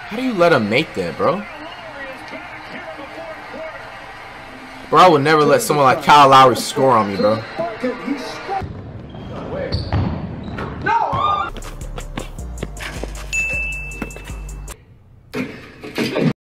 How do you let him make that, bro? Bro, I would never let someone like Kyle Lowry score on me, bro.